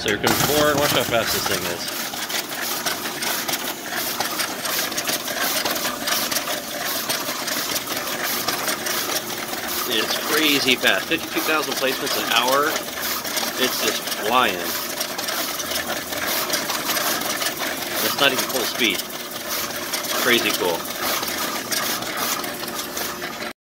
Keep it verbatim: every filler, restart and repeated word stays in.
Circuit board, watch how fast this thing is. It's crazy fast. fifty-two thousand placements an hour. It's just flying. That's not even full speed. Crazy cool.